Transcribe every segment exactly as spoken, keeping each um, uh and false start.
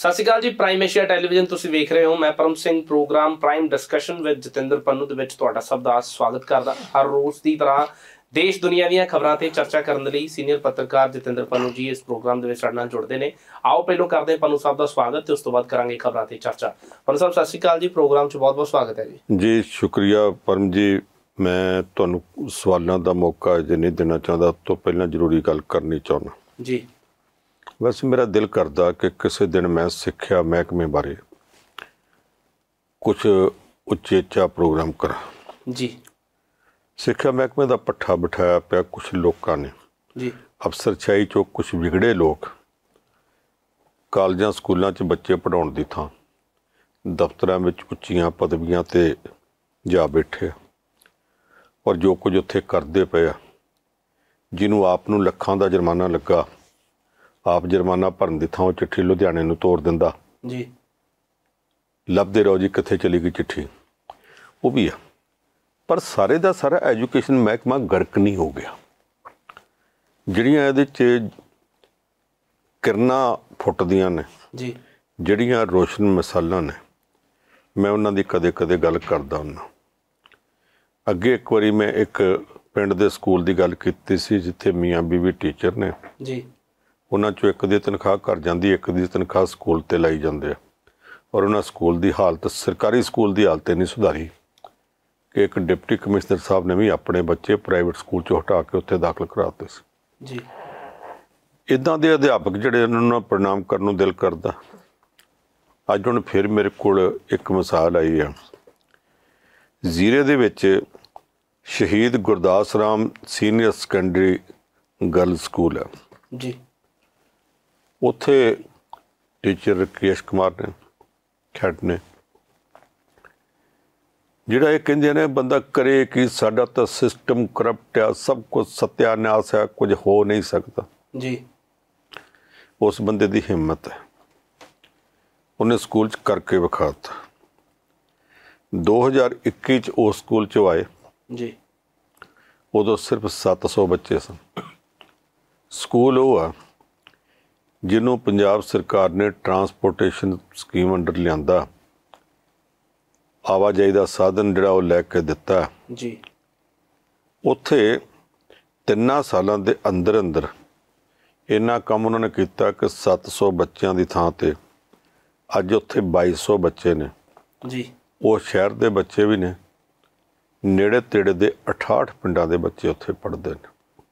ਸਤਿ ਸ਼੍ਰੀ ਅਕਾਲ ਜੀ। Prime Asia television ਤੁਸੀਂ ਵੇਖ ਰਹੇ ਹੋ। ਮੈਂ Param Singh program prime discussion with Jatinder Pannu ਦੇ ਵਿੱਚ ਤੁਹਾਡਾ ਸਭ ਦਾ ਸਵਾਗਤ ਕਰਦਾ। ਹਰ ਰੋਜ਼ ਦੀ ਤਰ੍ਹਾਂ ਦੇਸ਼ ਦੁਨੀਆ ਦੀਆਂ ਖਬਰਾਂ ਤੇ ਚਰਚਾ ਕਰਨ ਲਈ ਸੀਨੀਅਰ ਪੱਤਰਕਾਰ ਜਤਿੰਦਰ ਪੰਨੂ ਜੀ ਇਸ ਪ੍ਰੋਗਰਾਮ ਦੇ ਵਿੱਚ ਸਾਡੇ ਨਾਲ ਜੁੜਦੇ ਨੇ। ਆਓ ਪਹਿਲੋਂ ਕਰਦੇ ਪੰਨੂ ਸਾਹਿਬ ਦਾ ਸਵਾਗਤ ਤੇ ਉਸ ਤੋਂ ਬਾਅਦ ਕਰਾਂਗੇ ਖਬਰਾਂ ਤੇ ਚਰਚਾ। ਪੰਨੂ ਸਾਹਿਬ ਸਤਿ ਸ਼੍ਰੀ ਅਕਾਲ ਜੀ। ਪ੍ਰੋਗਰਾਮ 'ਚ ਬਹੁਤ ਬਹੁਤ ਸਵਾਗਤ ਹੈ ਜੀ। ਜੀ ਸ਼ੁਕਰੀਆ ਪਰਮ ਜੀ। ਮੈਂ ਤੁਹਾਨੂੰ ਸਵਾਲਾਂ ਦਾ ਮੌਕਾ ਅਜੇ ਨਹੀਂ ਦੇਣਾ ਚਾਹੁੰਦਾ, ਉਸ ਤੋਂ ਪਹਿਲਾਂ ਜ਼ਰੂਰੀ ਗੱਲ ਕਰਨੀ ਚਾਹੁੰਦਾ ਜੀ। ਵੈਸੇ ਮੇਰਾ ਦਿਲ ਕਰਦਾ ਕਿ ਕਿਸੇ ਦਿਨ ਮੈਂ ਸਿੱਖਿਆ ਮਹਿਕਮੇ ਬਾਰੇ ਕੁਛ ਉਚੇਚਾ ਪ੍ਰੋਗਰਾਮ ਕਰਾਂ ਜੀ। ਸਿੱਖਿਆ ਮਹਿਕਮੇ ਦਾ ਪੱਠਾ ਬਿਠਾਇਆ ਪਿਆ ਕੁਛ ਲੋਕਾਂ ਨੇ ਜੀ। ਅਫਸਰਸ਼ਾਹੀ 'ਚੋਂ ਕੁਛ ਵਿਗੜੇ ਲੋਕ ਕਾਲਜਾਂ ਸਕੂਲਾਂ 'ਚ ਬੱਚੇ ਪੜ੍ਹਾਉਣ ਦੀ ਥਾਂ ਦਫ਼ਤਰਾਂ ਵਿੱਚ ਉੱਚੀਆਂ ਪਦਵੀਆਂ 'ਤੇ ਜਾ ਬੈਠੇ ਔਰ ਜੋ ਕੁਝ ਉੱਥੇ ਕਰਦੇ ਪਏ ਆ, ਜਿਹਨੂੰ ਆਪ ਨੂੰ ਲੱਖਾਂ ਦਾ ਜੁਰਮਾਨਾ ਲੱਗਾ, ਆਪ ਜੁਰਮਾਨਾ ਭਰਨ ਦੀ ਥਾਂ ਉਹ ਚਿੱਠੀ ਲੁਧਿਆਣੇ ਨੂੰ ਤੋਰ ਦਿੰਦਾ ਜੀ। ਲੱਭਦੇ ਰਹੋ ਜੀ ਕਿੱਥੇ ਚਲੀ ਗਈ ਚਿੱਠੀ, ਉਹ ਵੀ ਆ। ਪਰ ਸਾਰੇ ਦਾ ਸਾਰਾ ਐਜੂਕੇਸ਼ਨ ਮਹਿਕਮਾ ਗਰਕ ਨਹੀਂ ਹੋ ਗਿਆ। ਜਿਹੜੀਆਂ ਇਹਦੇ 'ਚ ਕਿਰਨਾਂ ਫੁੱਟਦੀਆਂ ਨੇ ਜੀ, ਜਿਹੜੀਆਂ ਰੋਸ਼ਨ ਮਿਸਾਲਾਂ ਨੇ, ਮੈਂ ਉਹਨਾਂ ਦੀ ਕਦੇ ਕਦੇ ਗੱਲ ਕਰਦਾ ਹੁੰਦਾ। ਅੱਗੇ ਇੱਕ ਵਾਰੀ ਮੈਂ ਇੱਕ ਪਿੰਡ ਦੇ ਸਕੂਲ ਦੀ ਗੱਲ ਕੀਤੀ ਸੀ ਜਿੱਥੇ ਮੀਆਂ ਬੀਵੀ ਟੀਚਰ ਨੇ ਜੀ। ਉਹਨਾਂ 'ਚੋਂ ਇੱਕ ਦੀ ਤਨਖਾਹ ਘਰ ਜਾਂਦੀ, ਇੱਕ ਦੀ ਤਨਖਾਹ ਸਕੂਲ 'ਤੇ ਲਾਈ ਜਾਂਦੇ ਆ। ਔਰ ਉਹਨਾਂ ਸਕੂਲ ਦੀ ਹਾਲਤ, ਸਰਕਾਰੀ ਸਕੂਲ ਦੀ ਹਾਲਤ ਨਹੀਂ ਸੁਧਾਰੀ ਕਿ ਇੱਕ ਡਿਪਟੀ ਕਮਿਸ਼ਨਰ ਸਾਹਿਬ ਨੇ ਵੀ ਆਪਣੇ ਬੱਚੇ ਪ੍ਰਾਈਵੇਟ ਸਕੂਲ 'ਚੋਂ ਹਟਾ ਕੇ ਉੱਥੇ ਦਾਖਲ ਕਰਾ ਦਿੱਤੇ ਸੀ ਜੀ। ਇੱਦਾਂ ਦੇ ਅਧਿਆਪਕ ਜਿਹੜੇ ਉਹਨਾਂ ਨੂੰ ਪ੍ਰਣਾਮ ਕਰਨ ਨੂੰ ਦਿਲ ਕਰਦਾ। ਅੱਜ ਹੁਣ ਫਿਰ ਮੇਰੇ ਕੋਲ ਇੱਕ ਮਿਸਾਲ ਆਈ ਆ। ਜ਼ੀਰੇ ਦੇ ਵਿੱਚ Shaheed Gurdas Ram senior secondary girl school ਹੈ ਜੀ। ਉੱਥੇ ਟੀਚਰ ਰਕੇਸ਼ ਕੁਮਾਰ ਨੇ ਖੈਟ ਨੇ ਜਿਹੜਾ ਇਹ ਕਹਿੰਦੇ ਨੇ ਬੰਦਾ ਕਰੇ ਕਿ ਸਾਡਾ ਤਾਂ ਸਿਸਟਮ ਕਰਪਟ ਆ, ਸਭ ਕੁਝ ਸਤਿਆਨਾਸ਼ ਹੈ, ਕੁਝ ਹੋ ਨਹੀਂ ਸਕਦਾ ਜੀ। ਉਸ ਬੰਦੇ ਦੀ ਹਿੰਮਤ ਹੈ, ਉਹਨੇ ਸਕੂਲ 'ਚ ਕਰਕੇ ਵਿਖਾਤਾ। ਦੋ ਹਜ਼ਾਰ ਇੱਕੀ 'ਚ ਉਸ ਸਕੂਲ 'ਚੋਂ ਆਏ ਜੀ। ਉਦੋਂ ਸਿਰਫ ਸੱਤ ਸੌ ਬੱਚੇ ਸਨ। ਸਕੂਲ ਉਹ ਆ ਜਿਹਨੂੰ ਪੰਜਾਬ ਸਰਕਾਰ ਨੇ ਟਰਾਂਸਪੋਰਟੇਸ਼ਨ ਸਕੀਮ ਅੰਡਰ ਲਿਆਂਦਾ, ਆਵਾਜਾਈ ਦਾ ਸਾਧਨ ਜਿਹੜਾ ਉਹ ਲੈ ਕੇ ਦਿੱਤਾ ਜੀ। ਉੱਥੇ ਤਿੰਨਾਂ ਸਾਲਾਂ ਦੇ ਅੰਦਰ ਅੰਦਰ ਇੰਨਾ ਕੰਮ ਉਹਨਾਂ ਨੇ ਕੀਤਾ ਕਿ ਸੱਤ ਸੌ ਬੱਚਿਆਂ ਦੀ ਥਾਂ 'ਤੇ ਅੱਜ ਉੱਥੇ ਬਾਈ ਸੌ ਬੱਚੇ ਨੇ ਜੀ। ਉਹ ਸ਼ਹਿਰ ਦੇ ਬੱਚੇ ਵੀ ਨੇ, ਨੇੜੇ ਤੇੜੇ ਦੇ ਅਠਾਹਠ ਪਿੰਡਾਂ ਦੇ ਬੱਚੇ ਉੱਥੇ ਪੜ੍ਹਦੇ ਨੇ।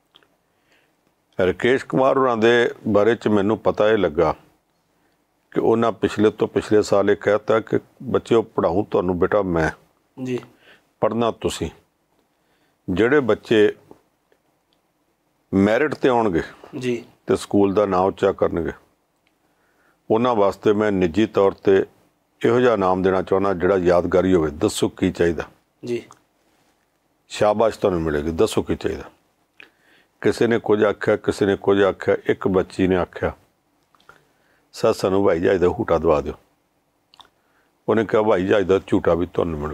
ਰਕੇਸ਼ ਕੁਮਾਰ ਹੋਰਾਂ ਦੇ ਬਾਰੇ 'ਚ ਮੈਨੂੰ ਪਤਾ ਇਹ ਲੱਗਾ ਕਿ ਉਹਨਾਂ ਪਿਛਲੇ ਤੋਂ ਪਿਛਲੇ ਸਾਲ ਇਹ ਕਹਿ ਤਾ ਕਿ ਬੱਚਿਓ ਪੜ੍ਹਾਊਂ ਤੁਹਾਨੂੰ ਬੇਟਾ ਮੈਂ ਜੀ, ਪੜ੍ਹਨਾ ਤੁਸੀਂ। ਜਿਹੜੇ ਬੱਚੇ ਮੈਰਿਟ 'ਤੇ ਆਉਣਗੇ ਜੀ ਅਤੇ ਸਕੂਲ ਦਾ ਨਾਂ ਉੱਚਾ ਕਰਨਗੇ, ਉਹਨਾਂ ਵਾਸਤੇ ਮੈਂ ਨਿੱਜੀ ਤੌਰ 'ਤੇ ਇਹੋ ਜਿਹਾ ਨਾਮ ਦੇਣਾ ਚਾਹੁੰਦਾ ਜਿਹੜਾ ਯਾਦਗਾਰੀ ਹੋਵੇ। ਦੱਸੋ ਕੀ ਚਾਹੀਦਾ ਜੀ, ਸ਼ਾਬਾਸ਼ ਤੁਹਾਨੂੰ ਮਿਲੇਗੀ। ਦੱਸੋ ਕੀ ਚਾਹੀਦਾ। ਕਿਸੇ ਨੇ ਕੁਝ ਆਖਿਆ, ਕਿਸੇ ਨੇ ਕੁਝ ਆਖਿਆ। ਇੱਕ ਬੱਚੀ ਨੇ ਆਖਿਆ ਸਰ ਸਾਨੂੰ ਹਵਾਈ ਜਹਾਜ਼ ਦਾ ਹੂਟਾ ਦਵਾ ਦਿਓ। ਉਹਨੇ ਕਿਹਾ ਹਵਾਈ ਜਹਾਜ਼ ਦਾ ਝੂਟਾ ਵੀ ਤੁਹਾਨੂੰ ਮਿਲੂ।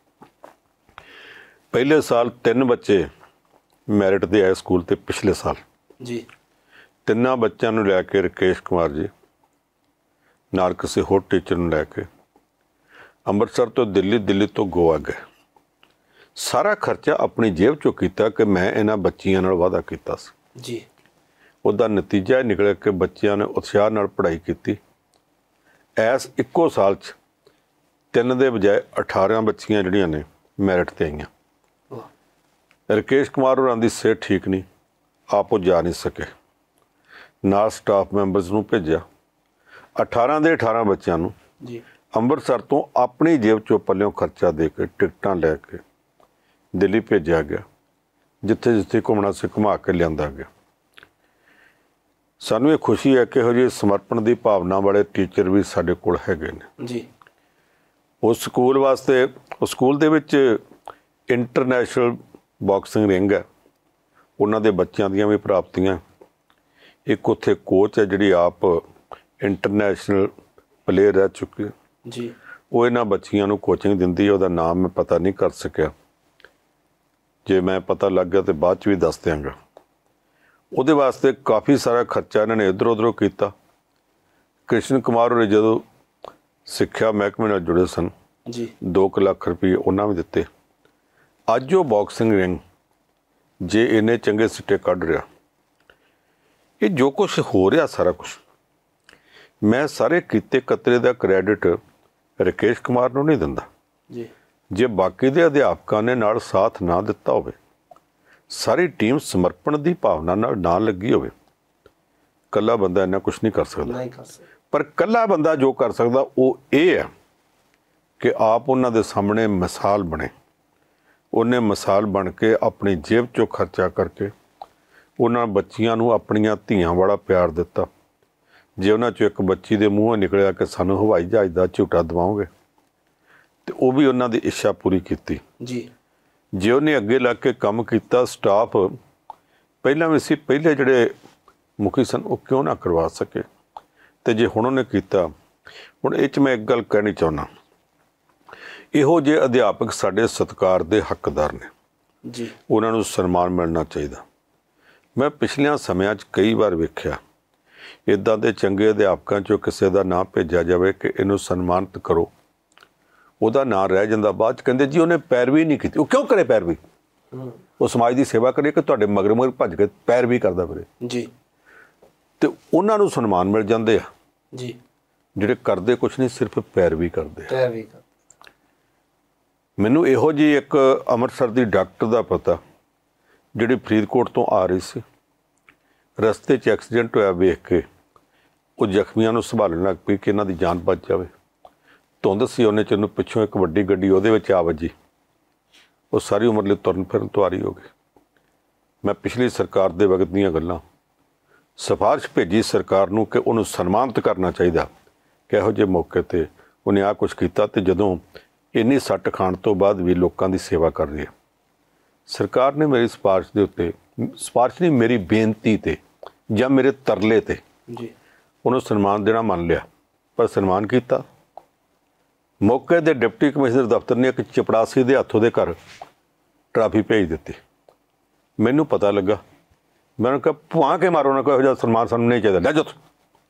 ਪਹਿਲੇ ਸਾਲ ਤਿੰਨ ਬੱਚੇ ਮੈਰਿਟ 'ਤੇ ਆਏ ਸਕੂਲ 'ਤੇ ਪਿਛਲੇ ਸਾਲ ਜੀ। ਤਿੰਨਾਂ ਬੱਚਿਆਂ ਨੂੰ ਲੈ ਕੇ ਰਕੇਸ਼ ਕੁਮਾਰ ਜੀ ਨਾਲ ਕਿਸੇ ਹੋਰ ਟੀਚਰ ਨੂੰ ਲੈ ਕੇ ਅੰਮ੍ਰਿਤਸਰ ਤੋਂ ਦਿੱਲੀ, ਦਿੱਲੀ ਤੋਂ ਗੋਆ ਗਏ। ਸਾਰਾ ਖਰਚਾ ਆਪਣੀ ਜੇਬ 'ਚੋਂ ਕੀਤਾ ਕਿ ਮੈਂ ਇਹਨਾਂ ਬੱਚੀਆਂ ਨਾਲ ਵਾਅਦਾ ਕੀਤਾ ਸੀ ਜੀ। ਉਹਦਾ ਨਤੀਜਾ ਇਹ ਨਿਕਲਿਆ ਕਿ ਬੱਚਿਆਂ ਨੇ ਉਤਸ਼ਾਹ ਨਾਲ ਪੜ੍ਹਾਈ ਕੀਤੀ। ਐਸ ਇੱਕੋ ਸਾਲ 'ਚ ਤਿੰਨ ਦੇ ਬਜਾਏ ਅਠਾਰਾਂ ਬੱਚੀਆਂ ਜਿਹੜੀਆਂ ਨੇ ਮੈਰਿਟ 'ਤੇ ਆਈਆਂ। ਰਕੇਸ਼ ਕੁਮਾਰ ਹੋਰਾਂ ਦੀ ਸਿਹਤ ਠੀਕ ਨਹੀਂ, ਆਪ ਉਹ ਜਾ ਨਹੀਂ ਸਕੇ, ਨਾਲ ਸਟਾਫ ਮੈਂਬਰਸ ਨੂੰ ਭੇਜਿਆ। ਅਠਾਰਾਂ ਦੇ ਅਠਾਰਾਂ ਬੱਚਿਆਂ ਨੂੰ ਜੀ ਅੰਮ੍ਰਿਤਸਰ ਤੋਂ ਆਪਣੀ ਜੇਬ 'ਚੋਂ ਪੱਲਿਓਂ ਖਰਚਾ ਦੇ ਕੇ ਟਿਕਟਾਂ ਲੈ ਕੇ ਦਿੱਲੀ ਭੇਜਿਆ ਗਿਆ, ਜਿੱਥੇ ਜਿੱਥੇ ਘੁੰਮਣਾ ਸੀ ਘੁਮਾ ਕੇ ਲਿਆਂਦਾ ਗਿਆ। ਸਾਨੂੰ ਇਹ ਖੁਸ਼ੀ ਹੈ ਕਿ ਇਹੋ ਜਿਹੇ ਸਮਰਪਣ ਦੀ ਭਾਵਨਾ ਵਾਲੇ ਟੀਚਰ ਵੀ ਸਾਡੇ ਕੋਲ ਹੈਗੇ ਨੇ ਜੀ। ਉਸ ਸਕੂਲ ਵਾਸਤੇ, ਉਸ ਸਕੂਲ ਦੇ ਵਿੱਚ ਇੰਟਰਨੈਸ਼ਨਲ ਬਾਕਸਿੰਗ ਰਿੰਗ ਹੈ, ਉਹਨਾਂ ਦੇ ਬੱਚਿਆਂ ਦੀਆਂ ਵੀ ਪ੍ਰਾਪਤੀਆਂ। ਇੱਕ ਉੱਥੇ ਕੋਚ ਹੈ ਜਿਹੜੀ ਆਪ ਇੰਟਰਨੈਸ਼ਨਲ ਪਲੇਅਰ ਰਹਿ ਚੁੱਕੀ ਜੀ। ਉਹ ਇਹਨਾਂ ਬੱਚੀਆਂ ਨੂੰ ਕੋਚਿੰਗ ਦਿੰਦੀ ਹੈ। ਉਹਦਾ ਨਾਮ ਮੈਂ ਪਤਾ ਨਹੀਂ ਕਰ ਸਕਿਆ, ਜੇ ਮੈਂ ਪਤਾ ਲੱਗ ਗਿਆ ਤਾਂ ਬਾਅਦ 'ਚ ਵੀ ਦੱਸ ਦਿਆਂਗਾ। ਉਹਦੇ ਵਾਸਤੇ ਕਾਫੀ ਸਾਰਾ ਖਰਚਾ ਇਹਨਾਂ ਨੇ ਇੱਧਰੋਂ ਉੱਧਰੋਂ ਕੀਤਾ। कृष्ण कुमार होरे जदों सिक्ख्या महकमे नाल जुड़े सन जी दो कुछ लख रुपये उन्होंने भी दिते। अज वो बॉक्सिंग रिंग जे इन्ने चंगे सिੱਟੇ कढ़ रहा, ये जो कुछ हो रहा सारा कुछ, मैं सारे कीते कतरे का क्रैडिट राकेश कुमार नूं नहीं दिंदा जी। जे बाकी दे अध्यापकों ने नाल साथ ना दिता होवे, सारी टीम समर्पण की भावना नाल ना लगी होवे, कला बंदा इन्ना कुछ नहीं कर सकता। नहीं कर सकता। पर कला बंदा जो कर सकता वो ये है कि आप उन्हां दे सामने मिसाल बने, उन्हें मिसाल बन के अपनी जेब चों खर्चा करके उन्हां बच्चियां नूं अपणियां धीआं वाला प्यार दिता। जे उन्हां चों एक बच्ची दे मूँहों निकलिया कि सानूं हवाई जहाज़ दा झूटा दवाओगे, तो वो भी उन्हां दी इच्छा पूरी कीती जी। जे उन्हें अगे लग के काम किया, स्टाफ पहलां भी सी, पहले जिहड़े मुखी सन वो क्यों ना करवा सके, तो जे हुण उन्हें कीता। हुण इह च मैं एक गल कहनी चाहुंदा, इहो जे अध्यापक साडे सत्कार दे हकदार ने जी, उन्हां नूं सन्मान मिलना चाहिए। मैं पिछलियां समयां 'च कई बार वेख्या इदां दे चंगे अध्यापकां 'चों किसी दा नाम भेजा जाए कि इहनूं सन्मानित करो, ਉਹਦਾ ਨਾਂ ਰਹਿ ਜਾਂਦਾ। ਬਾਅਦ 'ਚ ਕਹਿੰਦੇ ਜੀ ਉਹਨੇ ਪੈਰਵੀ ਨਹੀਂ ਕੀਤੀ। ਉਹ ਕਿਉਂ ਕਰੇ ਪੈਰਵੀ? ਉਹ ਸਮਾਜ ਦੀ ਸੇਵਾ ਕਰੇ ਕਿ ਤੁਹਾਡੇ ਮਗਰ ਮਗਰ ਭੱਜ ਕੇ ਪੈਰਵੀ ਕਰਦਾ ਫਿਰੇ ਜੀ। ਤੇ ਉਹਨਾਂ ਨੂੰ ਸਨਮਾਨ ਮਿਲ ਜਾਂਦੇ ਆ ਜੀ, ਜਿਹੜੇ ਕਰਦੇ ਕੁਛ ਨਹੀਂ, ਸਿਰਫ ਪੈਰਵੀ ਕਰਦੇ ਆ। ਪੈਰਵੀ ਕਰ ਮੈਨੂੰ ਇਹੋ ਜੀ ਇੱਕ ਅੰਮ੍ਰਿਤਸਰ ਦੀ ਡਾਕਟਰ ਦਾ ਪਤਾ, ਜਿਹੜੀ ਫਰੀਦਕੋਟ ਤੋਂ ਆ ਰਹੀ ਸੀ, ਰਸਤੇ 'ਚ ਐਕਸੀਡੈਂਟ ਹੋਇਆ, ਵੇਖ ਕੇ ਉਹ ਜ਼ਖਮੀਆਂ ਨੂੰ ਸੰਭਾਲਣ ਲੱਗ ਪਈ ਕਿ ਇਹਨਾਂ ਦੀ ਜਾਨ ਬਚ ਜਾਵੇ। ਧੁੰਦ ਸੀ, ਉਹਨੇ ਚ ਉਹਨੂੰ ਪਿੱਛੋਂ ਇੱਕ ਵੱਡੀ ਗੱਡੀ ਉਹਦੇ ਵਿੱਚ ਆ ਵੱਜੀ, ਉਹ ਸਾਰੀ ਉਮਰ ਲਈ ਤੁਰਨ ਫਿਰਨ ਤੁਆਰੀ ਹੋ ਗਈ। ਮੈਂ ਪਿਛਲੀ ਸਰਕਾਰ ਦੇ ਵਕਤ ਦੀਆਂ ਗੱਲਾਂ ਸਿਫਾਰਿਸ਼ ਭੇਜੀ ਸਰਕਾਰ ਨੂੰ ਕਿ ਉਹਨੂੰ ਸਨਮਾਨਿਤ ਕਰਨਾ ਚਾਹੀਦਾ ਕਿ ਇਹੋ ਜਿਹੇ ਮੌਕੇ 'ਤੇ ਉਹਨੇ ਆਹ ਕੁਛ ਕੀਤਾ, ਅਤੇ ਜਦੋਂ ਇੰਨੀ ਸੱਟ ਖਾਣ ਤੋਂ ਬਾਅਦ ਵੀ ਲੋਕਾਂ ਦੀ ਸੇਵਾ ਕਰ ਰਹੀ ਹੈ। ਸਰਕਾਰ ਨੇ ਮੇਰੀ ਸਿਫਾਰਿਸ਼ ਦੇ ਉੱਤੇ, ਸਿਫਾਰਿਸ਼ ਨਹੀਂ ਮੇਰੀ ਬੇਨਤੀ 'ਤੇ ਜਾਂ ਮੇਰੇ ਤਰਲੇ 'ਤੇ ਜੀ, ਉਹਨੂੰ ਸਨਮਾਨ ਦੇਣਾ ਮੰਨ ਲਿਆ, ਪਰ ਸਨਮਾਨ ਕੀਤਾ। ਮੌਕੇ ਦੇ ਡਿਪਟੀ ਕਮਿਸ਼ਨਰ ਦਫ਼ਤਰ ਨੇ ਇੱਕ ਚਪੜਾਸੀ ਦੇ ਹੱਥੋਂ ਦੇ ਘਰ ਟਰਾਫੀ ਭੇਜ ਦਿੱਤੀ। ਮੈਨੂੰ ਪਤਾ ਲੱਗਾ, ਮੈਂ ਉਹਨੂੰ ਕਿਹਾ ਭੁਆ ਕੇ ਮਾਰੋ ਨਾ, ਕੋਈ ਇਹੋ ਜਿਹਾ ਸਨਮਾਨ ਸਾਨੂੰ ਨਹੀਂ ਚਾਹੀਦਾ, ਲੈ ਜਾਓ।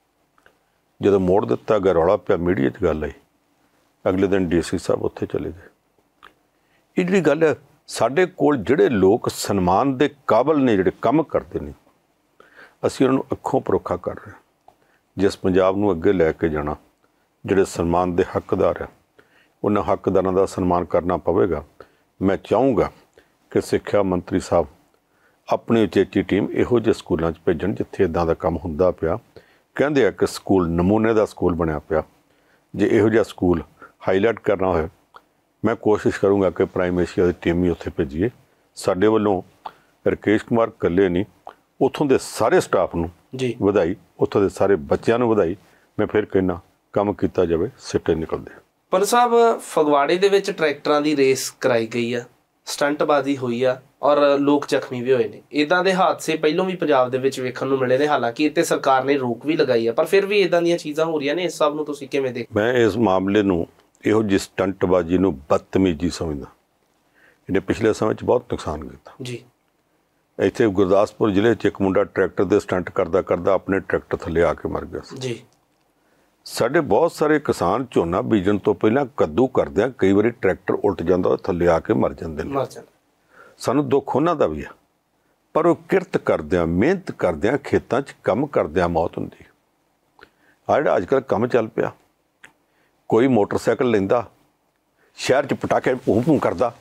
ਜਦੋਂ ਮੋੜ ਦਿੱਤਾ ਗਿਆ, ਰੌਲਾ ਪਿਆ, ਮੀਡੀਆ 'ਚ ਗੱਲ ਆਈ, ਅਗਲੇ ਦਿਨ ਡੀ ਸੀ ਸਾਹਿਬ ਉੱਥੇ ਚਲੇ ਗਏ। ਇਹ ਜਿਹੜੀ ਗੱਲ ਹੈ, ਸਾਡੇ ਕੋਲ ਜਿਹੜੇ ਲੋਕ ਸਨਮਾਨ ਦੇ ਕਾਬਲ ਨੇ, ਜਿਹੜੇ ਕੰਮ ਕਰਦੇ ਨੇ, ਅਸੀਂ ਉਹਨਾਂ ਨੂੰ ਅੱਖੋਂ ਪਰੋਖਾ ਕਰ ਰਹੇ ਹਾਂ। ਜਿਸ ਪੰਜਾਬ ਨੂੰ ਅੱਗੇ ਲੈ ਕੇ ਜਾਣਾ, ਜਿਹੜੇ ਸਨਮਾਨ ਦੇ ਹੱਕਦਾਰ ਆ, ਉਹਨਾਂ ਹੱਕਦਾਰਾਂ ਦਾ ਸਨਮਾਨ ਕਰਨਾ ਪਵੇਗਾ। ਮੈਂ ਚਾਹੂੰਗਾ ਕਿ ਸਿੱਖਿਆ ਮੰਤਰੀ ਸਾਹਿਬ ਆਪਣੀ ਉਚੇਚੀ ਟੀਮ ਇਹੋ ਜਿਹੇ ਸਕੂਲਾਂ 'ਚ ਭੇਜਣ ਜਿੱਥੇ ਇੱਦਾਂ ਦਾ ਕੰਮ ਹੁੰਦਾ ਪਿਆ। ਕਹਿੰਦੇ ਆ ਕਿ ਸਕੂਲ ਨਮੂਨੇ ਦਾ ਸਕੂਲ ਬਣਿਆ ਪਿਆ, ਜੇ ਇਹੋ ਜਿਹਾ ਸਕੂਲ ਹਾਈਲਾਈਟ ਕਰਨਾ ਹੋਏ, ਮੈਂ ਕੋਸ਼ਿਸ਼ ਕਰੂੰਗਾ ਕਿ ਪ੍ਰਾਈਮ ਏਸ਼ੀਆ ਦੀ ਟੀਮ ਹੀ ਉੱਥੇ ਭੇਜੀਏ। ਸਾਡੇ ਵੱਲੋਂ ਰਾਕੇਸ਼ ਕੁਮਾਰ ਇਕੱਲੇ ਨਹੀਂ, ਉੱਥੋਂ ਦੇ ਸਾਰੇ ਸਟਾਫ ਨੂੰ ਜੀ ਵਧਾਈ, ਉੱਥੋਂ ਦੇ ਸਾਰੇ ਬੱਚਿਆਂ ਨੂੰ ਵਧਾਈ। ਮੈਂ ਫਿਰ ਕਹਿਣਾ ਕੰਮ ਕੀਤਾ ਜਾਵੇ, ਸਿੱਟੇ ਨਿਕਲਦੇ। ਪੰਨੂ ਸਾਹਿਬ, ਫਗਵਾੜੇ ਦੇ ਵਿੱਚ ਟਰੈਕਟਰਾਂ ਦੀ ਰੇਸ ਕਰਾਈ ਗਈ ਆ, ਸਟੰਟਬਾਜ਼ੀ ਹੋਈ ਆ ਔਰ ਲੋਕ ਜ਼ਖਮੀ ਵੀ ਹੋਏ ਨੇ। ਇੱਦਾਂ ਦੇ ਹਾਦਸੇ ਪਹਿਲਾਂ ਵੀ ਪੰਜਾਬ ਦੇ ਵਿੱਚ ਵੇਖਣ ਨੂੰ ਮਿਲੇ ਨੇ, ਹਾਲਾਂਕਿ ਇੱਥੇ ਸਰਕਾਰ ਨੇ ਰੋਕ ਵੀ ਲਗਾਈ ਆ, ਪਰ ਫਿਰ ਵੀ ਇੱਦਾਂ ਦੀਆਂ ਚੀਜ਼ਾਂ ਹੋ ਰਹੀਆਂ ਨੇ। ਇਸ ਸਭ ਨੂੰ ਤੁਸੀਂ ਕਿਵੇਂ ਦੇਖਦੇ? ਮੈਂ ਇਸ ਮਾਮਲੇ ਨੂੰ, ਇਹੋ ਜਿਹੀ ਸਟੰਟਬਾਜ਼ੀ ਨੂੰ ਬਦਤਮੀਜ਼ੀ ਸਮਝਦਾ। ਇਹਨੇ ਪਿਛਲੇ ਸਮੇਂ 'ਚ ਬਹੁਤ ਨੁਕਸਾਨ ਕੀਤਾ ਜੀ। ਇੱਥੇ ਗੁਰਦਾਸਪੁਰ ਜ਼ਿਲ੍ਹੇ 'ਚ ਇੱਕ ਮੁੰਡਾ ਟਰੈਕਟਰ ਦੇ ਸਟੰਟ ਕਰਦਾ ਕਰਦਾ ਆਪਣੇ ਟਰੈਕਟਰ ਥੱਲੇ ਆ ਕੇ ਮਰ ਗਿਆ ਸੀ ਜੀ। ਸਾਡੇ ਬਹੁਤ ਸਾਰੇ ਕਿਸਾਨ ਝੋਨਾ ਬੀਜਣ ਤੋਂ ਪਹਿਲਾਂ ਕੱਦੂ ਕਰਦੇ ਆ, ਕਈ ਵਾਰੀ ਟਰੈਕਟਰ ਉਲਟ ਜਾਂਦਾ, ਥੱਲੇ ਆ ਕੇ ਮਰ ਜਾਂਦੇ ਨੇ। ਸਾਨੂੰ ਦੁੱਖ ਉਹਨਾਂ ਦਾ ਵੀ ਆ, ਪਰ ਉਹ ਕਿਰਤ ਕਰਦਿਆਂ, ਮਿਹਨਤ ਕਰਦਿਆਂ, ਖੇਤਾਂ 'ਚ ਕੰਮ ਕਰਦਿਆਂ ਮੌਤ ਹੁੰਦੀ। ਆ ਜਿਹੜਾ ਅੱਜ ਕੱਲ੍ਹ ਕੰਮ ਚੱਲ ਪਿਆ, ਕੋਈ ਮੋਟਰਸਾਈਕਲ ਲੈਂਦਾ, ਸ਼ਹਿਰ 'ਚ ਪਟਾਕੇ ਭੂੰ ਭੂੰ ਕਰਦਾ,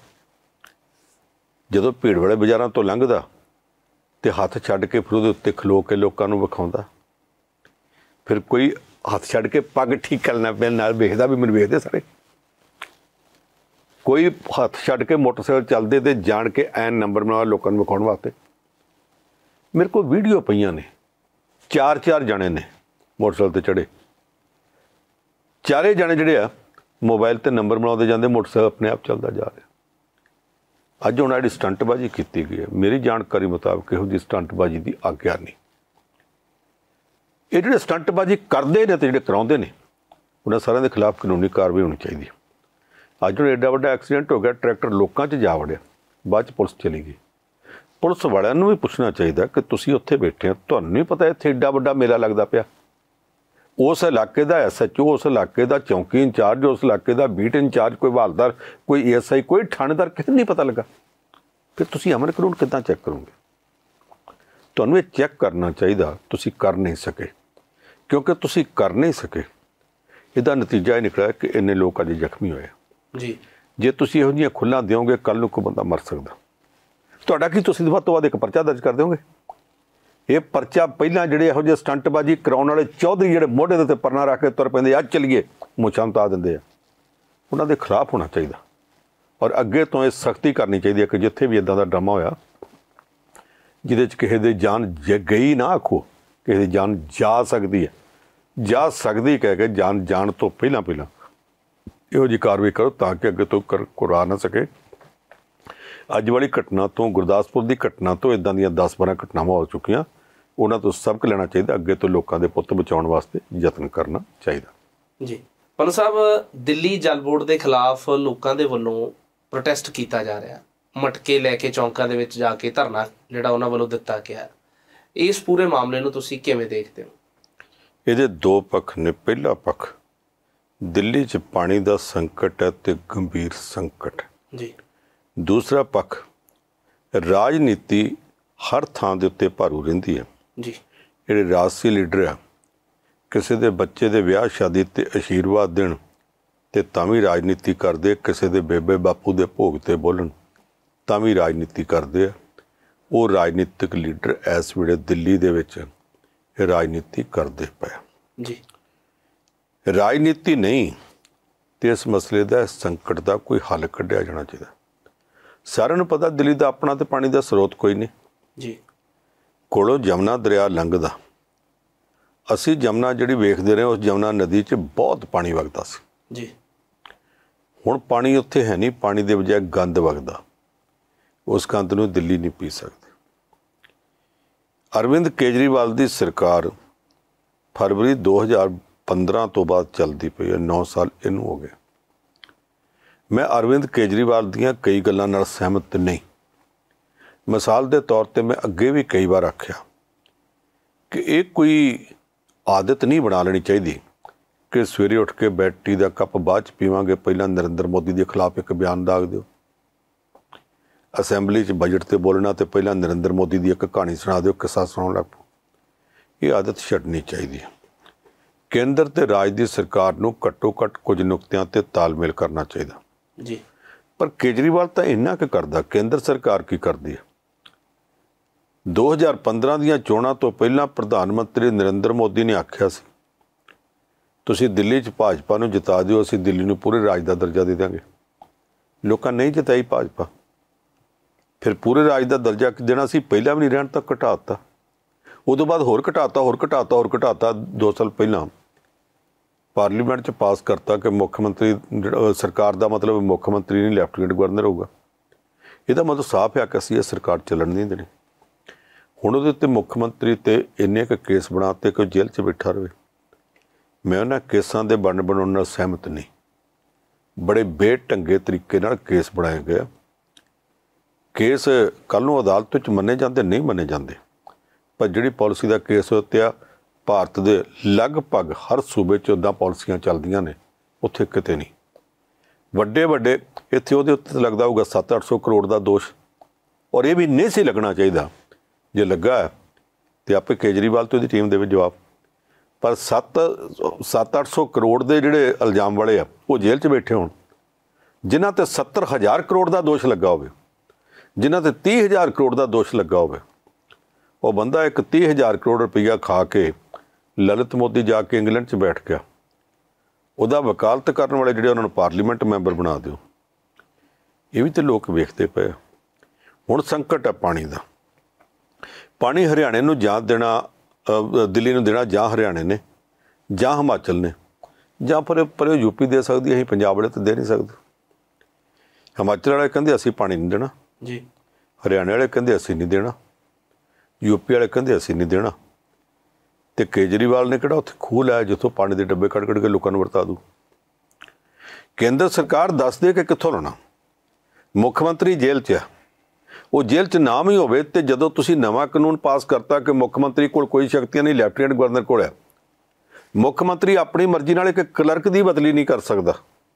ਜਦੋਂ ਭੀੜ ਵਾਲੇ ਬਾਜ਼ਾਰਾਂ ਤੋਂ ਲੰਘਦਾ ਤੇ ਹੱਥ ਛੱਡ ਕੇ ਫਿਰ ਉਹਦੇ ਉੱਤੇ ਖਲੋ ਕੇ ਲੋਕਾਂ ਨੂੰ ਵਿਖਾਉਂਦਾ। ਫਿਰ ਕੋਈ ਹੱਥ ਛੱਡ ਕੇ ਪੱਗ ਠੀਕ ਕਰਨਾ ਪੈਣ ਨਾਲ ਵੇਖਦਾ ਵੀ ਮੈਨੂੰ ਵੇਖਦੇ ਸਾਰੇ। ਕੋਈ ਹੱਥ ਛੱਡ ਕੇ ਮੋਟਰਸਾਈਕਲ ਚੱਲਦੇ ਤੇ ਜਾਣ ਕੇ ਐਨ ਨੰਬਰ ਬਣਾ ਲੋਕਾਂ ਨੂੰ ਵਿਖਾਉਣ ਵਾਸਤੇ। ਮੇਰੇ ਕੋਲ ਵੀਡੀਓ ਪਈਆਂ ਨੇ, ਚਾਰ ਚਾਰ ਜਣੇ ਨੇ ਮੋਟਰਸਾਈਕਲ ਤੇ ਚੜ੍ਹੇ, ਚਾਰੇ ਜਣੇ ਜਿਹੜੇ ਆ ਮੋਬਾਈਲ ਤੇ ਨੰਬਰ ਬਣਾਉਂਦੇ ਜਾਂਦੇ, ਮੋਟਰਸਾਈਕਲ ਆਪਣੇ ਆਪ ਚੱਲਦਾ ਜਾ ਰਿਹਾ। ਅੱਜ ਹੁਣ ਜਿਹੜੀ ਸਟੰਟਬਾਜ਼ੀ ਕੀਤੀ ਗਈ ਹੈ, ਮੇਰੀ ਜਾਣਕਾਰੀ ਮੁਤਾਬਕ ਇਹੋ ਜਿਹੀ ਸਟੰਟਬਾਜ਼ੀ ਦੀ ਆਗਿਆ ਨਹੀਂ। ਇਹ ਜਿਹੜੇ ਸਟੰਟਬਾਜ਼ੀ ਕਰਦੇ ਨੇ ਅਤੇ ਜਿਹੜੇ ਕਰਾਉਂਦੇ ਨੇ, ਉਹਨਾਂ ਸਾਰਿਆਂ ਦੇ ਖਿਲਾਫ ਕਾਨੂੰਨੀ ਕਾਰਵਾਈ ਹੋਣੀ ਚਾਹੀਦੀ। ਅੱਜ ਹੁਣ ਐਡਾ ਵੱਡਾ ਐਕਸੀਡੈਂਟ ਹੋ ਗਿਆ, ਟਰੈਕਟਰ ਲੋਕਾਂ 'ਚ ਜਾ ਵੜਿਆ, ਬਾਅਦ 'ਚ ਪੁਲਿਸ ਚਲੀ ਗਈ। ਪੁਲਿਸ ਵਾਲਿਆਂ ਨੂੰ ਵੀ ਪੁੱਛਣਾ ਚਾਹੀਦਾ ਕਿ ਤੁਸੀਂ ਉੱਥੇ ਬੈਠੇ ਹੋ, ਤੁਹਾਨੂੰ ਨਹੀਂ ਪਤਾ ਇੱਥੇ ਐਡਾ ਵੱਡਾ ਮੇਲਾ ਲੱਗਦਾ ਪਿਆ, उस इलाके का एस एच ओ, उस इलाके का चौकी इंचार्ज, उस इलाके का बीट इंचार्ज, कोई हवालदार, कोई ए एस आई, कोई थानेदार, किसी नहीं पता लगा। फिर तुसीं अमन कानून किद्दां चैक करोगे? तुहानूं ये चैक करना चाहिए, तुसीं कर नहीं सके। क्योंकि तुसीं कर नहीं सके, इसदा नतीजा ये निकलिया कि इन्ने लोग अज जख्मी होए जी। जे तुसीं इहो जिहियां खुल्लां दिओगे, कल नूं कोई बंदा मर सकदा। तुहाडा की तुसीं वध तों वध एक परचा दर्ज कर दोगे? ये परचा पहलां जिहड़े इहो जिहे स्टंटबाजी कराउण वाले चौधरी जिहड़े मोढे दे उत्ते परना रख के तुर पैंदे, अज चलीए मुछां उतार दिंदे आ, उन्हां दे खिलाफ होना चाहिए। और अगे तो ये सख्ती करनी चाहिए कि जिथे भी इदां दा ड्रामा होया जिहदे च किसी दी जान ज गई ना आखो, किसी दी जान जा सकती है, जा सकती कह के जान जान तो पहलां पहलां इहो जी कार्रवाई करो ताकि अगे तो कर करा ना सके। अज वाली घटना तो, गुरदासपुर की घटना तो इदां दियां दस बारह घटनावां हो चुकियां, उन्हां तो सबक लेना चाहिए, अगे तो लोगों के पुत्त बचाउण वास्ते यतन करना चाहिए जी। पंनू साहब, दिल्ली जल बोर्ड के खिलाफ लोगों के वल्लों प्रोटेस्ट किया जा रहा, मटके लैके चौंकों के जाके धरना जिहड़ा उन्हां वल्लों दिता गया, इस पूरे मामले नूं तुसीं किवें देखते हो? इहदे दो पक्ष ने। पहला पक्ष दिल्ली च पानी का संकट है ते गंभीर संकट जी। दूसरा पक्ष राजनीति हर थां दे उत्ते भारू रहिंदी है जी। जिहड़े राजसी लीडर आ, किसी दे बच्चे दे विआह शादी ते आशीर्वाद देण ते तां भी राजनीति करदे, किसी दे बेबे बापू दे भोग ते बोलण तां भी राजनीति करदे आ। वो राजनीतिक लीडर इस वेले दिल्ली दे विच राजनीति करदे पए जी। राजनीति नहीं तो इस मसले का, संकट का कोई हल कढ़िया जाना चाहिए। सारिਆਂ ਨੂੰ पता दिल्ली का अपना तो पानी का स्रोत कोई नहीं जी। कोलों जमुना दरिया लंघदा, असी जमुना जिहड़ी वेखदे रहे, उस जमुना नदी च बहुत पानी वगदा सी जी। हुण पानी उत्थे है नहीं, पानी दे बजाय गंद वगदा, उस गंद नूं दिल्ली नहीं पी सकदी। अरविंद केजरीवाल की सरकार फरवरी दो हज़ार पंद्रह तो बाद चलती पई है, नौ साल इनू हो गए। मैं अरविंद केजरीवाल दीयां कई गल्लां नाल सहमत नहीं। मिसाल के तौर पर मैं अगे भी कई बार आख्या कि एक कोई आदत नहीं बना लेनी चाहिए कि सवेरे उठ के बैटी का कप बाद च पीवांगे, पहला नरेंद्र मोदी के खिलाफ एक बयान दाग दो, असैंबली च बजट से बोलना तो पहला नरेंद्र मोदी की एक कहानी सुना दो, किस्सा सुनाउण लग पो। ये आदत छड्डनी चाहिए। केंद्र ते राज की सरकार नूं घट्टो घट्ट कुछ नुकतियां ते तालमेल करना चाहिए जी। पर केजरीवाल तो इन्ना कि करदा, केंद्र सरकार की करती है? दो हज़ार पंद्रह दीयां चोणां तो पहला प्रधानमंत्री नरेंद्र मोदी ने आख्या सी तुसीं दिल्ली च भाजपा नूं जिता दिओ, असीं दिल्ली नूं पूरे राज का दर्जा दे देंगे। लोकां नहीं जिताई भाजपा, फिर पूरे राज का दर्जा देना सी पहला भी नहीं रहण तक घटाता, उदों बाद होर घटाता होर घटाता होर घटाता। दो साल पहला पार्लीमेंट च पास करता कि मुख्यमंत्री सरकार का मतलब मुख्यमंत्री नहीं लैफ्टिनेंट गवर्नर होगा। यदा मतलब साफ है कि असीं ये सरकार चलन नहीं देनी। हुण उहदे उत्ते मुख्यमंत्री ते इन्ने क केस बनाते कि जेल च बैठा रहे। मैं उन्हां केसां दे बन बनाउण नाल सहमत नहीं। बड़े बेढंगे तरीके नाल केस बनाए गए। केस कल नूं अदालत विच मन्ने जांदे नहीं मन्ने जांदे, पर जिहड़ी पॉलिसी का केस उत्ते भारत के लगभग हर सूबे च उदां पॉलिसियां चलदियां ने, उत्थे किते नहीं। वड्डे वड्डे इत्थे उहदे उत्ते लगदा होगा सत्त अठ सौ करोड़ का दोष, और ये भी नहीं सी लगना चाहिए। जे लगा है तो आपे केजरीवाल तो इहदी टीम देवे जवाब। पर सत्त सत्त अठ सौ करोड़ के जिहड़े इल्जाम वाले आ वो जेल च बैठे होण, जिन्हां ते सत्तर हज़ार करोड़ का दोष लगा होवे, जिन्हां ते तीह हज़ार करोड़ का दोष लगा होवे, वो बंदा एक तीह हज़ार करोड़ रुपया खा के ललित मोदी जाके इंग्लैंड च बैठ गया, उहदा वकालत करने वाले जिहड़े उन्होंने पार्लीमेंट मैंबर बना दिओ। ये भी तो लोग वेखते पे। हुण संकट है पानी का। पानी हरियाणे नूं जां देना, दिल्ली नूं देना जां हरियाणे ने जां हिमाचल ने, जां पर पर यूपी दे सकदी, असीं पंजाब वाले तो दे नहीं सकते। हिमाचल वाले कहंदे असीं पानी नहीं देना जी, हरियाणे वाले कहंदे असीं नहीं देना, यूपी वाले कहंदे असीं नहीं देना। तो केजरीवाल ने किहड़ा उत्थे खूह लाया जिथों पानी के डब्बे कढ़ कढ़ के लोगों को वरता दूँ। केंद्र सरकार दस दे कि कित्थों लाना। मुख्यमंत्री जेल च है, वो जेल च नाम ही होवे ते जदों तुसीं नवां कानून पास करता कि मुख्यमंत्री कोल कोई शक्तियां नहीं, लैफ्टिनेंट गवर्नर कोल है, ਮੁੱਖ ਮੰਤਰੀ ਆਪਣੀ ਮਰਜ਼ੀ ਨਾਲ ਇੱਕ ਕਲਰਕ ਦੀ ਬਦਲੀ ਨਹੀਂ ਕਰ ਸਕਦਾ,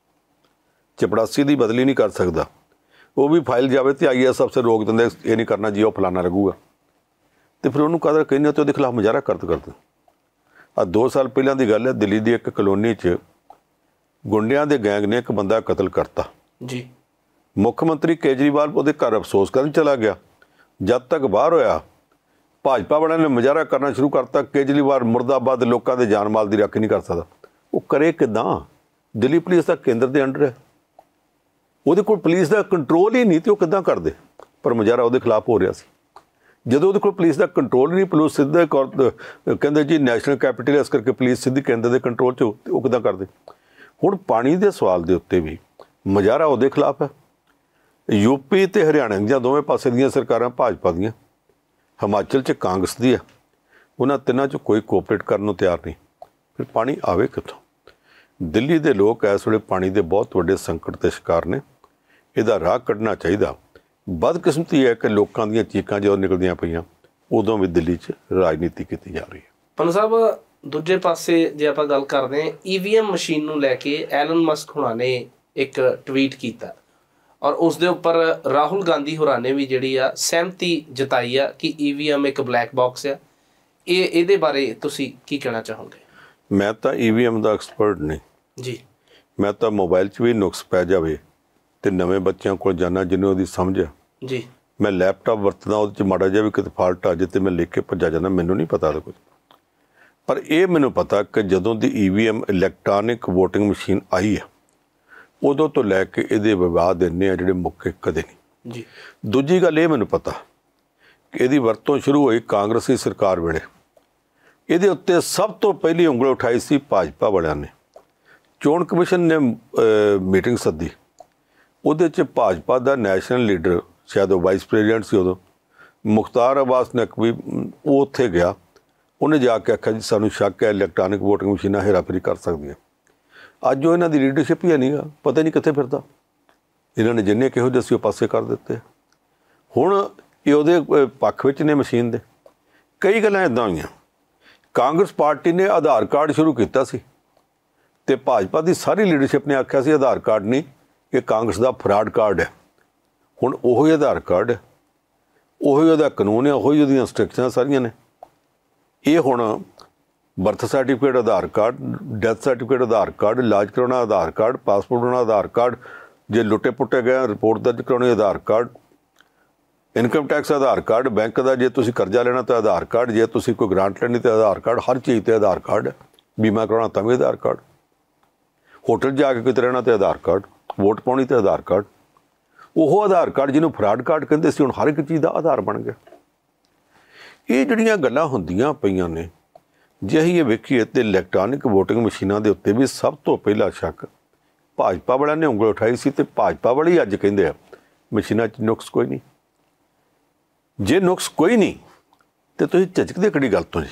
ਚਪੜਾਸੀ ਦੀ ਬਦਲੀ ਨਹੀਂ ਕਰ ਸਕਦਾ। ਉਹ ਵੀ ਫਾਈਲ ਜਾਵੇ ਤੇ ਆਈ ਐਸ ਅਫਸਰ ਰੋਕ ਦਿੰਦੇ, ਇਹ ਨਹੀਂ ਕਰਨਾ ਜੀ, ਉਹ ਫਲਾਣਾ ਲੱਗੂਗਾ, ਤੇ ਫਿਰ ਉਹਨੂੰ ਕਦਰ ਕਹਿੰਦੇ ਤੇ ਉਹਦੇ ਖਿਲਾਫ ਮੁਜ਼ਾਹਰਾ ਕਰਦ ਕਰਦੇ। ਆ ਦੋ ਸਾਲ ਪਹਿਲਾਂ ਦੀ ਗੱਲ ਹੈ, ਦਿੱਲੀ ਦੀ ਇੱਕ ਕਲੋਨੀ 'ਚ ਗੁੰਡਿਆਂ ਦੇ ਗੈਂਗ ਨੇ ਇੱਕ ਬੰਦਾ ਕਤਲ ਕਰਤਾ ਜੀ। ਮੁੱਖ ਮੰਤਰੀ ਕੇਜਰੀਵਾਲ ਉਹਦੇ ਘਰ ਅਫਸੋਸ ਕਰਨ ਚਲਾ ਗਿਆ। ਜਦ ਤੱਕ ਬਾਹਰ ਹੋਇਆ, ਭਾਜਪਾ ਵਾਲਿਆਂ ਨੇ ਮੁਜ਼ਾਹਰਾ ਕਰਨਾ ਸ਼ੁਰੂ ਕਰਤਾ, ਕੇਜਰੀਵਾਲ ਮੁਰਦਾਬਾਦ, ਲੋਕਾਂ ਦੇ ਜਾਨ ਮਾਲ ਦੀ ਰਾਖੀ ਨਹੀਂ ਕਰ ਸਕਦਾ। ਉਹ ਕਰੇ ਕਿੱਦਾਂ? ਦਿੱਲੀ ਪੁਲਿਸ ਦਾ ਕੇਂਦਰ ਦੇ ਅੰਡਰ ਹੈ, ਉਹਦੇ ਕੋਲ ਪੁਲਿਸ ਦਾ ਕੰਟਰੋਲ ਹੀ ਨਹੀਂ, ਤੇ ਉਹ ਕਿੱਦਾਂ ਕਰਦੇ? ਪਰ ਮੁਜ਼ਾਹਰਾ ਉਹਦੇ ਖਿਲਾਫ ਹੋ ਰਿਹਾ ਸੀ। ਜਦੋਂ ਉਹਦੇ ਕੋਲ ਪੁਲਿਸ ਦਾ ਕੰਟਰੋਲ ਨਹੀਂ, ਪੁਲਿਸ ਸਿੱਧੇ ਕਹਿੰਦੇ ਜੀ ਨੈਸ਼ਨਲ ਕੈਪੀਟਲ, ਇਸ ਕਰਕੇ ਪੁਲਿਸ ਸਿੱਧੀ ਕੇਂਦਰ ਦੇ ਕੰਟਰੋਲ 'ਚ, ਉਹ ਕਿੱਦਾਂ ਕਰਦੇ? ਹੁਣ ਪਾਣੀ ਦੇ ਸਵਾਲ ਦੇ ਉੱਤੇ ਵੀ ਮੁਜ਼ਾਹਰਾ ਉਹਦੇ ਖਿਲਾਫ ਹੈ। ਯੂਪੀ ਤੇ ਹਰਿਆਣਾ ਦੀਆਂ ਦੋਵੇਂ ਪਾਸੇ ਦੀਆਂ ਸਰਕਾਰਾਂ ਭਾਜਪਾ ਦੀਆਂ, ਹਿਮਾਚਲ 'ਚ ਕਾਂਗਰਸ ਦੀ ਆ, ਉਹਨਾਂ ਤਿੰਨਾਂ 'ਚ ਕੋਈ ਕੋਆਪਰੇਟ ਕਰਨ ਨੂੰ ਤਿਆਰ ਨਹੀਂ। ਫਿਰ ਪਾਣੀ ਆਵੇ ਕਿੱਥੋਂ? ਦਿੱਲੀ ਦੇ ਲੋਕ ਇਸ ਵੇਲੇ ਪਾਣੀ ਦੇ ਬਹੁਤ ਵੱਡੇ ਸੰਕਟ ਦੇ ਸ਼ਿਕਾਰ ਨੇ। ਇਹਦਾ ਰਾਹ ਕੱਢਣਾ ਚਾਹੀਦਾ। ਬਦਕਿਸਮਤੀ ਹੈ ਕਿ ਲੋਕਾਂ ਦੀਆਂ ਚੀਕਾਂ ਜਦੋਂ ਨਿਕਲਦੀਆਂ ਪਈਆਂ, ਉਦੋਂ ਵੀ ਦਿੱਲੀ 'ਚ ਰਾਜਨੀਤੀ ਕੀਤੀ ਜਾ ਰਹੀ ਹੈ। ਪੰਨੂ ਸਾਹਿਬ, ਦੂਜੇ ਪਾਸੇ ਜੇ ਆਪਾਂ ਗੱਲ ਕਰਦੇ ਹਾਂ, ਈ ਵੀ ਐਮ ਮਸ਼ੀਨ ਨੂੰ ਲੈ ਕੇ ਐਲਨ ਮਸਕ ਹੋਰਾਂ ਨੇ ਇੱਕ ਟਵੀਟ ਕੀਤਾ, ਔਰ ਉਸ ਦੇ ਉੱਪਰ ਰਾਹੁਲ ਗਾਂਧੀ ਹੋਰਾਂ ਨੇ ਵੀ ਜਿਹੜੀ ਆ ਸਹਿਮਤੀ ਜਤਾਈ ਆ ਕਿ ਈ ਵੀ ਐਮ ਇੱਕ ਬਲੈਕ ਬਾਕਸ ਆ। ਇਹ ਇਹਦੇ ਬਾਰੇ ਤੁਸੀਂ ਕੀ ਕਹਿਣਾ ਚਾਹੋਗੇ? ਮੈਂ ਤਾਂ ਈ ਵੀ ਐਮ ਦਾ ਐਕਸਪਰਟ ਨਹੀਂ ਜੀ। ਮੈਂ ਤਾਂ ਮੋਬਾਈਲ 'ਚ ਵੀ ਨੁਕਸ ਪੈ ਜਾਵੇ ਤੇ ਨਵੇਂ ਬੱਚਿਆਂ ਕੋਲ ਜਾਣਾ ਜਿਹਨੂੰ ਉਹਦੀ ਸਮਝ ਆ ਜੀ। ਮੈਂ ਲੈਪਟਾਪ ਵਰਤਦਾ, ਉਹਦੇ 'ਚ ਮਾੜਾ ਜਿਹਾ ਵੀ ਕਿਤੇ ਫਾਲਟ ਆ ਜਾਏ ਤੇ ਮੈਂ ਲਿਖ ਕੇ ਭੱਜਾ ਜਾਂਦਾ, ਮੈਨੂੰ ਨਹੀਂ ਪਤਾ ਕੁਝ। ਪਰ ਇਹ ਮੈਨੂੰ ਪਤਾ ਕਿ ਜਦੋਂ ਦੀ E V M electronic voting machine ਆਈ ਆ, ਉਦੋਂ ਤੋਂ ਲੈ ਕੇ ਇਹਦੇ ਵਿਵਾਦ ਇੰਨੇ ਆ ਜਿਹੜੇ ਮੁੱਕੇ ਕਦੇ ਨਹੀਂ ਜੀ। ਦੂਜੀ ਗੱਲ ਇਹ ਮੈਨੂੰ ਪਤਾ ਕਿ ਇਹਦੀ ਵਰਤੋਂ ਸ਼ੁਰੂ ਹੋਈ ਕਾਂਗਰਸੀ ਸਰਕਾਰ ਵੇਲੇ। ਇਹਦੇ ਉੱਤੇ ਸਭ ਤੋਂ ਪਹਿਲੀ ਉਂਗਲ ਉਠਾਈ ਸੀ ਭਾਜਪਾ ਵਾਲਿਆਂ ਨੇ। ਚੋਣ ਕਮਿਸ਼ਨ ਨੇ ਮੀਟਿੰਗ ਸੱਦੀ, ਉਹਦੇ 'ਚ ਭਾਜਪਾ ਦਾ ਨੈਸ਼ਨਲ ਲੀਡਰ, ਸ਼ਾਇਦ ਉਹ ਵਾਈਸ ਪ੍ਰੈਜ਼ੀਡੈਂਟ ਸੀ ਉਦੋਂ, ਮੁਖਤਾਰ ਅਬਾਸ ਨਕਵੀ, ਉਹ ਉੱਥੇ ਗਿਆ। ਉਹਨੇ ਜਾ ਕੇ ਆਖਿਆ ਜੀ ਸਾਨੂੰ ਸ਼ੱਕ ਹੈ ਇਲੈਕਟ੍ਰੋਨਿਕ ਵੋਟਿੰਗ ਮਸ਼ੀਨਾਂ ਹੇਰਾਫੇਰੀ ਕਰ ਸਕਦੀਆਂ। ਅੱਜ ਉਹ ਇਹਨਾਂ ਦੀ ਲੀਡਰਸ਼ਿਪ ਹੀ ਨਹੀਂ ਗਾ, ਪਤਾ ਨਹੀਂ ਕਿੱਥੇ ਫਿਰਦਾ। ਇਹਨਾਂ ਨੇ ਜਿੰਨੇ ਕਿਹੋ ਜਿਹੇ ਸੀ ਉਹ ਪਾਸੇ ਕਰ ਦਿੱਤੇ। ਹੁਣ ਇਹ ਉਹਦੇ ਪੱਖ ਵਿੱਚ ਨੇ ਮਸ਼ੀਨ ਦੇ। ਕਈ ਗੱਲਾਂ ਇੱਦਾਂ ਹੋਈਆਂ, ਕਾਂਗਰਸ ਪਾਰਟੀ ਨੇ ਆਧਾਰ ਕਾਰਡ ਸ਼ੁਰੂ ਕੀਤਾ ਸੀ ਤੇ ਭਾਜਪਾ ਦੀ ਸਾਰੀ ਲੀਡਰਸ਼ਿਪ ਨੇ ਆਖਿਆ ਸੀ ਆਧਾਰ ਕਾਰਡ ਨਹੀਂ, ਇਹ ਕਾਂਗਰਸ ਦਾ ਫਰਾਡ ਕਾਰਡ ਹੈ। ਹੁਣ ਉਹੀ ਆਧਾਰ ਕਾਰਡ ਹੈ, ਉਹੀ ਉਹਦਾ ਕਾਨੂੰਨ ਹੈ, ਉਹੀ ਉਹਦੀਆਂ ਇੰਸਟਰਕਸ਼ਨਾਂ ਸਾਰੀਆਂ ਨੇ। ਇਹ ਹੁਣ birth certificate Aadhaar card, death certificate Aadhaar card, ਇਲਾਜ ਕਰਾਉਣਾ ਆਧਾਰ ਕਾਰਡ, ਪਾਸਪੋਰਟ ਬਣਾਉਣਾ ਆਧਾਰ ਕਾਰਡ, ਜੇ ਲੁੱਟੇ ਪੁੱਟੇ ਗਏ ਰਿਪੋਰਟ ਦਰਜ ਕਰਾਉਣੀ Aadhaar card, income tax Aadhaar card, bank ਦਾ ਜੇ ਤੁਸੀਂ ਕਰਜ਼ਾ ਲੈਣਾ ਤਾਂ ਆਧਾਰ ਕਾਰਡ, ਜੇ ਤੁਸੀਂ ਕੋਈ ਗ੍ਰਾਂਟ ਲੈਣੀ ਤਾਂ ਆਧਾਰ ਕਾਰਡ, ਹਰ ਚੀਜ਼ 'ਤੇ ਆਧਾਰ ਕਾਰਡ ਹੈ। ਬੀਮਾ ਕਰਾਉਣਾ ਤਾਂ ਵੀ ਆਧਾਰ ਕਾਰਡ, ਹੋਟਲ ਜਾ ਕੇ ਕਿਤੇ ਰਹਿਣਾ ਤਾਂ ਆਧਾਰ ਕਾਰਡ, ਵੋਟ ਪਾਉਣੀ ਤਾਂ ਆਧਾਰ ਕਾਰਡ। ਉਹ ਆਧਾਰ ਕਾਰਡ ਜਿਹਨੂੰ ਫਰਾਡ ਕਾਰਡ ਕਹਿੰਦੇ ਸੀ, ਹੁਣ ਹਰ ਇੱਕ ਚੀਜ਼ ਦਾ ਆਧਾਰ ਬਣ ਗਿਆ। ਇਹ ਜਿਹੜੀਆਂ ਗੱਲਾਂ ਹੁੰਦੀਆਂ ਪਈਆਂ ਨੇ, ਜੇ ਅਸੀਂ ਇਹ ਵੇਖੀਏ ਤਾਂ ਇਲੈਕਟ੍ਰੋਨਿਕ ਵੋਟਿੰਗ ਮਸ਼ੀਨਾਂ ਦੇ ਉੱਤੇ ਵੀ ਸਭ ਤੋਂ ਪਹਿਲਾ ਸ਼ੱਕ ਭਾਜਪਾ ਵਾਲਿਆਂ ਨੇ ਉਂਗਲ ਉਠਾਈ ਸੀ, ਤੇ ਭਾਜਪਾ ਵਾਲੇ ਅੱਜ ਕਹਿੰਦੇ ਆ ਮਸ਼ੀਨਾਂ 'ਚ ਨੁਕਸ ਕੋਈ ਨਹੀਂ। ਜੇ ਨੁਕਸ ਕੋਈ ਨਹੀਂ ਤੇ ਤੁਸੀਂ ਝਿਜਕਦੇ ਕਿਹੜੀ ਗੱਲ ਤੋਂ ਜੀ?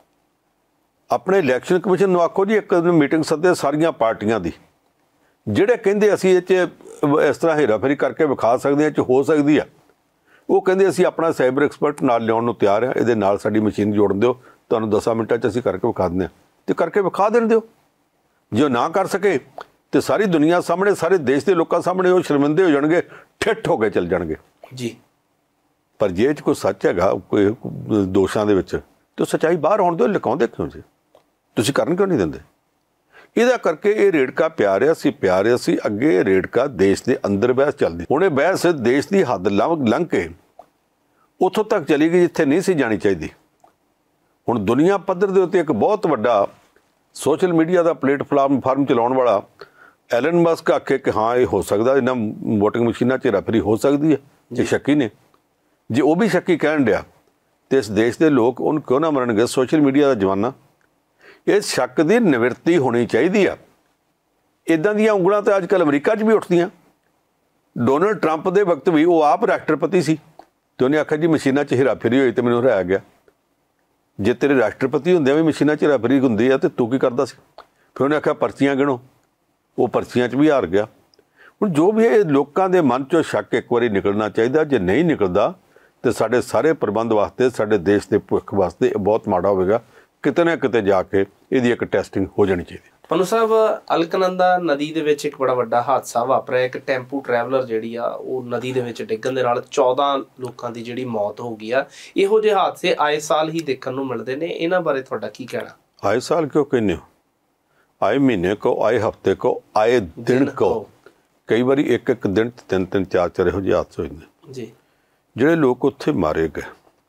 ਆਪਣੇ ਇਲੈਕਸ਼ਨ ਕਮਿਸ਼ਨ ਨੂੰ ਆਖੋ ਜੀ ਇੱਕ ਮੀਟਿੰਗ ਸੱਦੇ ਸਾਰੀਆਂ ਪਾਰਟੀਆਂ ਦੀ, ਜਿਹੜੇ ਕਹਿੰਦੇ ਅਸੀਂ ਇਹ 'ਚ ਇਸ ਤਰ੍ਹਾਂ ਹੇਰਾਫੇਰੀ ਕਰਕੇ ਵਿਖਾ ਸਕਦੇ ਹਾਂ, ਇਹ 'ਚ ਹੋ ਸਕਦੀ ਆ, ਉਹ ਕਹਿੰਦੇ ਅਸੀਂ ਆਪਣਾ ਸਾਈਬਰ ਐਕਸਪਰਟ ਨਾਲ ਲਿਆਉਣ ਨੂੰ ਤਿਆਰ ਹਾਂ, ਇਹਦੇ ਨਾਲ ਸਾਡੀ ਮਸ਼ੀਨ ਜੋੜਨ ਦਿਓ, ਤੁਹਾਨੂੰ ਦਸਾਂ ਮਿੰਟਾਂ 'ਚ ਅਸੀਂ ਕਰਕੇ ਵਿਖਾ ਦਿੰਦੇ ਹਾਂ, ਅਤੇ ਕਰਕੇ ਵਿਖਾ ਦੇਣ ਦਿਓ। ਜੇ ਉਹ ਨਾ ਕਰ ਸਕੇ ਤਾਂ ਸਾਰੀ ਦੁਨੀਆ ਸਾਹਮਣੇ, ਸਾਰੇ ਦੇਸ਼ ਦੇ ਲੋਕਾਂ ਸਾਹਮਣੇ ਉਹ ਸ਼ਰਮਿੰਦੇ ਹੋ ਜਾਣਗੇ, ਠਿੱਠ ਹੋ ਕੇ ਚੱਲ ਜਾਣਗੇ ਜੀ। ਪਰ ਜੇ ਇਹ 'ਚ ਕੋਈ ਸੱਚ ਹੈਗਾ ਕੋਈ ਦੋਸ਼ਾਂ ਦੇ ਵਿੱਚ, ਤਾਂ ਸੱਚਾਈ ਬਾਹਰ ਆਉਣ ਦਿਓ। ਲੁਕਾਉਂਦੇ ਕਿਉਂ ਜੀ? ਤੁਸੀਂ ਕਰਨ ਕਿਉਂ ਨਹੀਂ ਦਿੰਦੇ? ਇਹਦਾ ਕਰਕੇ ਇਹ ਰੇੜਕਾ ਪਿਆ ਰਿਹਾ ਸੀ ਪਿਆ ਰਿਹਾ ਸੀ ਅੱਗੇ ਇਹ ਰੇੜਕਾ ਦੇਸ਼ ਦੇ ਅੰਦਰ ਬਹਿਸ ਚੱਲਦੀ। ਹੁਣ ਇਹ ਬਹਿਸ ਦੇਸ਼ ਦੀ ਹੱਦ ਲੰਘ ਲੰਘ ਕੇ ਉੱਥੋਂ ਤੱਕ ਚਲੀ ਗਈ ਜਿੱਥੇ ਨਹੀਂ ਸੀ ਜਾਣੀ ਚਾਹੀਦੀ। ਹੁਣ ਦੁਨੀਆ ਪੱਧਰ ਦੇ ਉੱਤੇ ਇੱਕ ਬਹੁਤ ਵੱਡਾ ਸੋਸ਼ਲ ਮੀਡੀਆ ਦਾ ਪਲੇਟਫਾਰਮ ਫਾਰਮ ਚਲਾਉਣ ਵਾਲਾ ਐਲਨ ਮਸਕ ਆਖੇ ਕਿ ਹਾਂ ਇਹ ਹੋ ਸਕਦਾ, ਇਹਨਾਂ ਵੋਟਿੰਗ ਮਸ਼ੀਨਾਂ 'ਚ ਹੇਰਾਫੇਰੀ ਹੋ ਸਕਦੀ ਹੈ, ਜੇ ਸ਼ੱਕੀ ਨੇ, ਜੇ ਉਹ ਵੀ ਸ਼ੱਕੀ ਕਹਿਣ ਡਿਆ ਤੇ ਇਸ ਦੇਸ਼ ਦੇ ਲੋਕ ਉਹਨੂੰ ਕਿਉਂ ਨਾ ਮੰਨਣਗੇ? ਸੋਸ਼ਲ ਮੀਡੀਆ ਦਾ ਜ਼ਮਾਨਾ, ਇਸ ਸ਼ੱਕ ਦੀ ਨਿਵਰਤੀ ਹੋਣੀ ਚਾਹੀਦੀ ਆ। ਇੱਦਾਂ ਦੀਆਂ ਉਂਗਲਾਂ ਤਾਂ ਅੱਜ ਕੱਲ੍ਹ ਅਮਰੀਕਾ 'ਚ ਵੀ ਉੱਠਦੀਆਂ। ਡੋਨਲਡ ਟਰੰਪ ਦੇ ਵਕਤ ਵੀ ਉਹ ਆਪ ਰਾਸ਼ਟਰਪਤੀ ਸੀ ਅਤੇ ਉਹਨੇ ਆਖਿਆ ਜੀ ਮਸ਼ੀਨਾਂ 'ਚ ਹੇਰਾਫੇਰੀ ਹੋਈ ਅਤੇ ਮੈਨੂੰ ਹਰਾਇਆ ਗਿਆ। ਜੇ ਤੇਰੇ ਰਾਸ਼ਟਰਪਤੀ ਹੁੰਦਿਆਂ ਵੀ ਮਸ਼ੀਨਾਂ 'ਚ ਹੇਰਾਫੇਰੀ ਹੁੰਦੀ ਆ ਤਾਂ ਤੂੰ ਕੀ ਕਰਦਾ ਸੀ? ਫਿਰ ਉਹਨੇ ਆਖਿਆ ਪਰਚੀਆਂ ਗਿਣੋ, ਉਹ ਪਰਚੀਆਂ 'ਚ ਵੀ ਹਾਰ ਗਿਆ। ਹੁਣ ਜੋ ਵੀ ਇਹ ਲੋਕਾਂ ਦੇ ਮਨ 'ਚੋਂ ਸ਼ੱਕ ਇੱਕ ਵਾਰੀ ਨਿਕਲਣਾ ਚਾਹੀਦਾ। ਜੇ ਨਹੀਂ ਨਿਕਲਦਾ ਤਾਂ ਸਾਡੇ ਸਾਰੇ ਪ੍ਰਬੰਧ ਵਾਸਤੇ, ਸਾਡੇ ਦੇਸ਼ ਦੇ ਭਵਿੱਖ ਵਾਸਤੇ ਇਹ ਬਹੁਤ ਮਾੜਾ ਹੋਵੇਗਾ। ਕਿਤੇ ਨਾ ਕਿਤੇ ਜਾ ਕੇ ਇਹਦੀ ਇੱਕ ਟੈਸਟਿੰਗ ਹੋ ਜਾਣੀ ਚਾਹੀਦੀ। ਪੰਨੂ ਸਾਹਿਬ, ਅਲਕਨੰਦਾ ਨਦੀ ਦੇ ਵਿੱਚ ਇੱਕ ਬੜਾ ਵੱਡਾ ਹਾਦਸਾ ਵਾਪਰਿਆ। ਇੱਕ ਟੈਂਪੂ ਟਰੈਵਲਰ ਜਿਹੜੀ ਆ ਉਹ ਨਦੀ ਦੇ ਵਿੱਚ ਡਿੱਗਣ ਦੇ ਨਾਲ ਚੌਦਾਂ ਲੋਕਾਂ ਦੀ ਜਿਹੜੀ ਮੌਤ ਹੋ ਗਈ ਆ। ਇਹੋ ਜਿਹੇ ਹਾਦਸੇ ਆਏ ਸਾਲ ਹੀ ਦੇਖਣ ਨੂੰ ਮਿਲਦੇ ਨੇ, ਇਹਨਾਂ ਬਾਰੇ ਤੁਹਾਡਾ ਕੀ ਕਹਿਣਾ? ਆਏ ਸਾਲ ਕਿਉਂ ਕਹਿੰਦੇ ਹੋ? ਆਏ ਮਹੀਨੇ ਕੋ, ਆਏ ਹਫਤੇ ਕੋ, ਆਏ ਦਿਨ ਕੋ। ਕਈ ਵਾਰੀ ਇੱਕ ਇੱਕ ਦਿਨ ਤਿੰਨ ਤਿੰਨ ਚਾਰ ਚਾਰ ਇਹੋ ਜਿਹੇ ਹਾਦਸੇ ਹੋ ਜਾਂਦੇ ਜੀ। ਜਿਹੜੇ ਲੋਕ ਉੱਥੇ ਮਾਰੇ ਗਏ,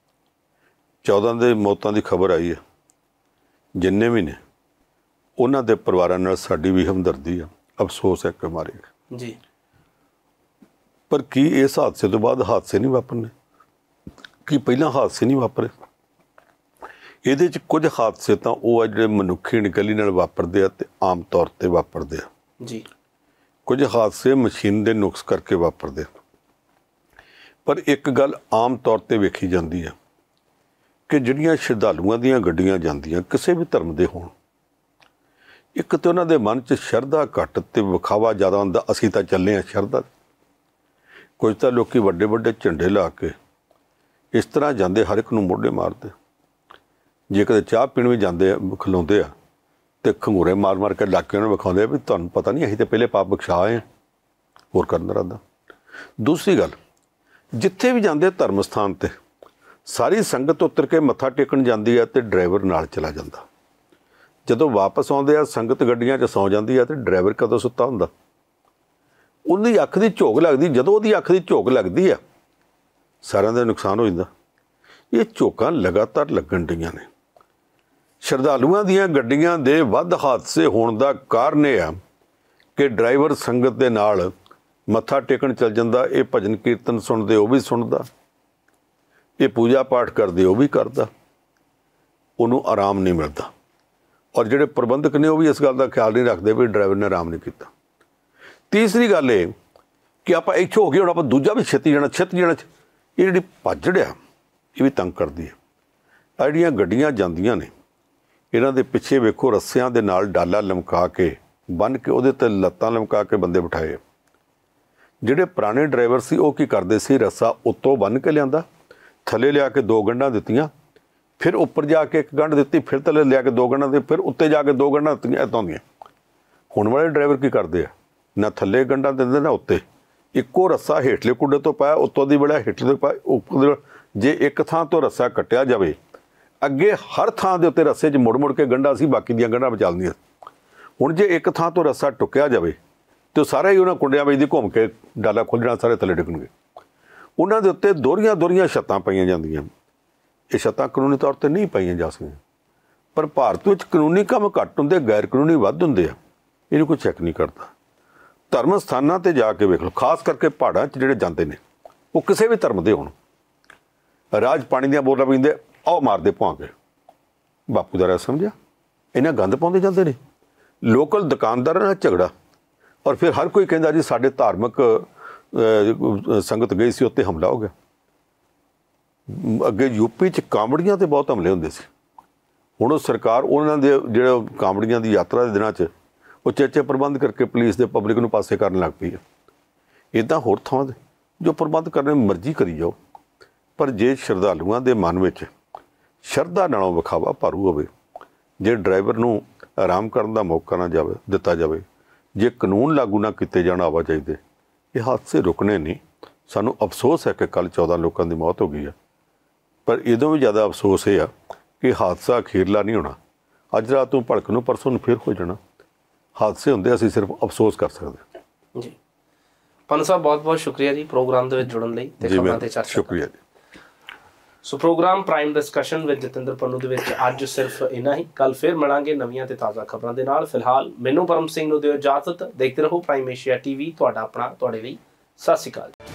ਚੌਦਾਂ ਦੇ ਮੌਤਾਂ ਦੀ ਖਬਰ ਆਈ ਹੈ। ਜਿੰਨੇ ਵੀ ਨੇ ਉਹਨਾਂ ਦੇ ਪਰਿਵਾਰਾਂ ਨਾਲ ਸਾਡੀ ਵੀ ਹਮਦਰਦੀ ਆ, ਅਫਸੋਸ ਹੈ ਕਿ ਮਾਰੇ ਗਏ ਜੀ। ਪਰ ਕੀ ਇਸ ਹਾਦਸੇ ਤੋਂ ਬਾਅਦ ਹਾਦਸੇ ਨਹੀਂ ਵਾਪਰਨੇ? ਕੀ ਪਹਿਲਾਂ ਹਾਦਸੇ ਨਹੀਂ ਵਾਪਰੇ? ਇਹਦੇ 'ਚ ਕੁਝ ਹਾਦਸੇ ਤਾਂ ਉਹ ਆ ਜਿਹੜੇ ਮਨੁੱਖੀ ਅਣਗਹਿਲੀ ਨਾਲ ਵਾਪਰਦੇ ਆ ਤੇ ਆਮ ਤੌਰ 'ਤੇ ਵਾਪਰਦੇ ਆ ਜੀ। ਕੁਝ ਹਾਦਸੇ ਮਸ਼ੀਨ ਦੇ ਨੁਕਸ ਕਰਕੇ ਵਾਪਰਦੇ। ਪਰ ਇੱਕ ਗੱਲ ਆਮ ਤੌਰ 'ਤੇ ਵੇਖੀ ਜਾਂਦੀ ਆ ਕਿ ਜਿਹੜੀਆਂ ਸ਼ਰਧਾਲੂਆਂ ਦੀਆਂ ਗੱਡੀਆਂ ਜਾਂਦੀਆਂ, ਕਿਸੇ ਵੀ ਧਰਮ ਦੇ ਹੋਣ, ਇੱਕ ਤਾਂ ਉਹਨਾਂ ਦੇ ਮਨ 'ਚ ਸ਼ਰਧਾ ਘੱਟ ਤੇ ਵਿਖਾਵਾ ਜ਼ਿਆਦਾ ਹੁੰਦਾ। ਅਸੀਂ ਤਾਂ ਚੱਲੇ ਹਾਂ ਸ਼ਰਧਾ। ਕੁਝ ਤਾਂ ਲੋਕੀ ਵੱਡੇ ਵੱਡੇ ਝੰਡੇ ਲਾ ਕੇ ਇਸ ਤਰ੍ਹਾਂ ਜਾਂਦੇ, ਹਰ ਇੱਕ ਨੂੰ ਮੋਢੇ ਮਾਰਦੇ। ਜੇ ਕਦੇ ਚਾਹ ਪੀਣ ਵੀ ਜਾਂਦੇ ਆ, ਖਲੋਂਦੇ ਆ ਤੇ ਖੰਗੂਰੇ ਮਾਰ ਮਾਰ ਕੇ ਇਲਾਕੇ ਨੂੰ ਵਿਖਾਉਂਦੇ ਆ ਵੀ ਤੁਹਾਨੂੰ ਪਤਾ ਨਹੀਂ ਅਸੀਂ ਤਾਂ ਪਹਿਲੇ ਪਾਪ ਬਖਸ਼ਾ ਆਏ ਹਾਂ, ਹੋਰ ਕਰਨ ਦਾ ਇਰਾਦਾ। ਦੂਸਰੀ ਗੱਲ, ਜਿੱਥੇ ਵੀ ਜਾਂਦੇ ਧਰਮ ਸਥਾਨ 'ਤੇ ਸਾਰੀ ਸੰਗਤ ਉਤਰ ਕੇ ਮੱਥਾ ਟੇਕਣ ਜਾਂਦੀ ਆ ਤੇ ਡਰਾਈਵਰ ਨਾਲ ਚਲਾ ਜਾਂਦਾ। ਜਦੋਂ ਵਾਪਸ ਆਉਂਦੇ ਆ ਸੰਗਤ ਗੱਡੀਆਂ 'ਚ ਸੌਂ ਜਾਂਦੀ ਆ ਤੇ ਡਰਾਈਵਰ ਕਦੋਂ ਸੁੱਤਾ ਹੁੰਦਾ? ਉਹਦੀ ਅੱਖ ਦੀ ਝੋਕ ਲੱਗਦੀ। ਜਦੋਂ ਉਹਦੀ ਅੱਖ ਦੀ ਝੋਕ ਲੱਗਦੀ ਆ ਸਾਰਿਆਂ ਦਾ ਨੁਕਸਾਨ ਹੋ ਜਾਂਦਾ। ਇਹ ਝੋਕਾਂ ਲਗਾਤਾਰ ਲੱਗਣ ਡੀਆਂ ਨੇ। ਸ਼ਰਧਾਲੂਆਂ ਦੀਆਂ ਗੱਡੀਆਂ ਦੇ ਵੱਧ ਹਾਦਸੇ ਹੋਣ ਦਾ ਕਾਰਨ ਇਹ ਆ ਕਿ ਡਰਾਈਵਰ ਸੰਗਤ ਦੇ ਨਾਲ ਮੱਥਾ ਟੇਕਣ ਚੱਲ ਜਾਂਦਾ। ਇਹ ਭਜਨ ਕੀਰਤਨ ਸੁਣਦੇ ਉਹ ਵੀ ਸੁਣਦਾ, ਇਹ ਪੂਜਾ ਪਾਠ ਕਰਦੇ ਉਹ ਵੀ ਕਰਦਾ, ਉਹਨੂੰ ਆਰਾਮ ਨਹੀਂ ਮਿਲਦਾ। ਔਰ ਜਿਹੜੇ ਪ੍ਰਬੰਧਕ ਨੇ ਉਹ ਵੀ ਇਸ ਗੱਲ ਦਾ ਖਿਆਲ ਨਹੀਂ ਰੱਖਦੇ ਵੀ ਡਰਾਈਵਰ ਨੇ ਆਰਾਮ ਨਹੀਂ ਕੀਤਾ। ਤੀਸਰੀ ਗੱਲ ਇਹ ਕਿ ਆਪਾਂ ਇੱਥੇ ਹੋ ਗਏ, ਹੁਣ ਆਪਾਂ ਦੂਜਾ ਵੀ ਛੇਤੀ ਜਾਣਾ ਛੇਤੀ ਜਾਣਾ। ਇਹ ਜਿਹੜੀ ਭੱਜੜ ਆ ਇਹ ਵੀ ਤੰਗ ਕਰਦੀ ਹੈ। ਆ ਜਿਹੜੀਆਂ ਗੱਡੀਆਂ ਜਾਂਦੀਆਂ ਨੇ ਇਹਨਾਂ ਦੇ ਪਿੱਛੇ ਵੇਖੋ ਰੱਸਿਆਂ ਦੇ ਨਾਲ ਡਾਲਾ ਲਮਕਾ ਕੇ ਬੰਨ੍ਹ ਕੇ ਉਹਦੇ 'ਤੇ ਲੱਤਾਂ ਲਮਕਾ ਕੇ ਬੰਦੇ ਬਿਠਾਏ। ਜਿਹੜੇ ਪੁਰਾਣੇ ਡਰਾਈਵਰ ਸੀ ਉਹ ਕੀ ਕਰਦੇ ਸੀ? ਰੱਸਾ ਉੱਤੋਂ ਬੰਨ੍ਹ ਕੇ ਲਿਆਂਦਾ, ਥੱਲੇ ਲਿਆ ਕੇ ਦੋ ਗੰਢਾਂ ਦਿੱਤੀਆਂ, ਫਿਰ ਉੱਪਰ ਜਾ ਕੇ ਇੱਕ ਗੰਢ ਦਿੱਤੀ, ਫਿਰ ਥੱਲੇ ਲਿਆ ਕੇ ਦੋ ਗੰਢਾਂ ਦੇ, ਫਿਰ ਉੱਤੇ ਜਾ ਕੇ ਦੋ ਗੰਢਾਂ ਦਿੱਤੀਆਂ। ਇੱਦਾਂ ਹੁੰਦੀਆਂ। ਹੁਣ ਵਾਲੇ ਡਰਾਈਵਰ ਕੀ ਕਰਦੇ ਆ? ਨਾ ਥੱਲੇ ਗੰਢਾਂ ਦਿੰਦੇ ਨਾ ਉੱਤੇ। ਇੱਕੋ ਰੱਸਾ ਹੇਠਲੇ ਕੁੱਡੇ ਤੋਂ ਪਾਇਆ, ਉੱਤੋਂ ਦੀ ਬੜਾ ਹੇਠਲੇ ਤੋਂ ਪਾਇਆ, ਉੱਪਰ। ਜੇ ਇੱਕ ਥਾਂ ਤੋਂ ਰੱਸਾ ਕੱਟਿਆ ਜਾਵੇ, ਅੱਗੇ ਹਰ ਥਾਂ ਦੇ ਉੱਤੇ ਰੱਸੇ 'ਚ ਮੁੜ ਮੁੜ ਕੇ ਗੰਢਾਂ ਸੀ, ਬਾਕੀ ਦੀਆਂ ਗੰਢਾਂ ਬਚਾਉਂਦੀਆਂ। ਹੁਣ ਜੇ ਇੱਕ ਥਾਂ ਤੋਂ ਰੱਸਾ ਟੁੱਕਿਆ ਜਾਵੇ ਤਾਂ ਸਾਰੇ ਹੀ ਉਹਨਾਂ ਕੁੰਡਿਆਂ ਵਿੱਚ ਦੀ ਘੁੰਮ ਕੇ ਡਾਲਾ ਖੁੱਲ੍ਹ ਜਾਣਾ, ਸਾਰੇ ਥੱਲੇ ਡਿੱਗਣਗੇ। ਉਹਨਾਂ ਦੇ ਉੱਤੇ ਦੋਹਰੀਆਂ ਦੋਹਰੀਆਂ ਛੱਤਾਂ ਪਾਈਆਂ ਜਾਂਦੀਆਂ। ਇਹ ਛੱਤਾਂ ਕਾਨੂੰਨੀ ਤੌਰ 'ਤੇ ਨਹੀਂ ਪਾਈਆਂ ਜਾ ਸਕਦੀਆਂ, ਪਰ ਭਾਰਤ ਵਿੱਚ ਕਾਨੂੰਨੀ ਕੰਮ ਘੱਟ ਹੁੰਦੇ, ਗੈਰ ਕਾਨੂੰਨੀ ਵੱਧ ਹੁੰਦੇ ਆ। ਇਹਨੂੰ ਕੋਈ ਚੈੱਕ ਨਹੀਂ ਕਰਦਾ। ਧਰਮ ਸਥਾਨਾਂ 'ਤੇ ਜਾ ਕੇ ਵੇਖ ਲਓ, ਖਾਸ ਕਰਕੇ ਪਹਾੜਾਂ 'ਚ ਜਿਹੜੇ ਜਾਂਦੇ ਨੇ, ਉਹ ਕਿਸੇ ਵੀ ਧਰਮ ਦੇ ਹੋਣ, ਰਾਜ ਪਾਣੀ ਦੀਆਂ ਬੋਤਲਾਂ ਪੀਂਦੇ, ਆਹ ਮਾਰਦੇ ਭੁਆਂ ਕੇ। ਬਾਪੂ ਦਾ ਰਾਜ ਸਮਝਿਆ? ਇਹਨਾਂ ਗੰਦ ਪਾਉਂਦੇ ਜਾਂਦੇ ਨੇ। ਲੋਕਲ ਦੁਕਾਨਦਾਰਾਂ ਨਾਲ ਝਗੜਾ, ਔਰ ਫਿਰ ਹਰ ਕੋਈ ਕਹਿੰਦਾ ਜੀ ਸਾਡੇ ਧਾਰਮਿਕ ਸੰਗਤ ਗਈ ਸੀ, ਉੱਤੇ ਹਮਲਾ ਹੋ ਗਿਆ। ਅੱਗੇ ਯੂਪੀ 'ਚ ਕਾਂਵੜੀਆਂ 'ਤੇ ਬਹੁਤ ਹਮਲੇ ਹੁੰਦੇ ਸੀ। ਹੁਣ ਉਹ ਸਰਕਾਰ ਉਹਨਾਂ ਦੇ ਜਿਹੜੇ ਕਾਂਵੜੀਆਂ ਦੀ ਯਾਤਰਾ ਦੇ ਦਿਨਾਂ 'ਚ ਉਹ ਚੇਚੇ ਪ੍ਰਬੰਧ ਕਰਕੇ ਪੁਲਿਸ ਦੇ ਪਬਲਿਕ ਨੂੰ ਪਾਸੇ ਕਰਨ ਲੱਗ ਪਈ ਹੈ। ਇੱਦਾਂ ਹੋਰ ਥਾਵਾਂ 'ਤੇ ਜੋ ਪ੍ਰਬੰਧ ਕਰਨੇ ਮਰਜ਼ੀ ਕਰੀ ਜਾਓ, ਪਰ ਜੇ ਸ਼ਰਧਾਲੂਆਂ ਦੇ ਮਨ ਵਿੱਚ ਸ਼ਰਧਾ ਨਾਲੋਂ ਵਿਖਾਵਾ ਭਾਰੂ ਹੋਵੇ, ਜੇ ਡਰਾਈਵਰ ਨੂੰ ਆਰਾਮ ਕਰਨ ਦਾ ਮੌਕਾ ਨਾ ਜਾਵੇ ਦਿੱਤਾ ਜਾਵੇ, ਜੇ ਕਾਨੂੰਨ ਲਾਗੂ ਨਾ ਕੀਤੇ ਜਾਣ ਆਵਾਜਾਈ ਦੇ, ਇਹ ਹਾਦਸੇ ਰੁਕਣੇ ਨਹੀਂ। ਸਾਨੂੰ ਅਫਸੋਸ ਹੈ ਕਿ ਕੱਲ੍ਹ ਚੌਦਾਂ ਲੋਕਾਂ ਦੀ ਮੌਤ ਹੋ ਗਈ ਹੈ, ਪਰ ਇਹਦੋਂ ਵੀ ਜ਼ਿਆਦਾ ਅਫਸੋਸ ਇਹ ਆ ਕਿ ਹਾਦਸਾ ਅਖੀਰਲਾ ਨਹੀਂ ਹੋਣਾ। ਅੱਜ ਰਾਤ ਨੂੰ ਭੜਕ ਨੂੰ ਪਰਸੋਂ ਨੂੰ ਫਿਰ ਹੋ ਜਾਣਾ। ਹਾਦਸੇ ਹੁੰਦੇ, ਅਸੀਂ ਸਿਰਫ ਅਫਸੋਸ ਕਰ ਸਕਦੇ ਹਾਂ। ਜੀ ਪੰਨੂ ਸਾਹਿਬ, ਬਹੁਤ ਬਹੁਤ ਸ਼ੁਕਰੀਆ ਜੀ ਪ੍ਰੋਗਰਾਮ ਦੇ ਵਿੱਚ ਜੁੜਨ ਲਈ ਤੇ ਖਬਰਾਂ ਤੇ ਚਰਚਾ। ਸ਼ੁਕਰੀਆ ਜੀ। So program prime discussion with Jatinder Pannu ਦੇ ਵਿੱਚ ਅੱਜ ਸਿਰਫ ਇੰਨਾ ਹੀ। ਕੱਲ ਫਿਰ ਮਿਲਾਂਗੇ ਨਵੀਆਂ ਤੇ ਤਾਜ਼ਾ ਖਬਰਾਂ ਦੇ ਨਾਲ। ਫਿਲਹਾਲ ਮੈਨੂੰ ਪਰਮ ਸਿੰਘ ਨੂੰ ਦਿਓ ਇਜਾਜ਼ਤ। ਦੇਖਦੇ ਰਹੋ ਪ੍ਰਾਈਮ ਏਸ਼ੀਆ ਟੀਵੀ, ਤੁਹਾਡਾ ਆਪਣਾ, ਤੁਹਾਡੇ ਲਈ। ਸਤਿ ਸ਼੍ਰੀ ਅਕਾਲ।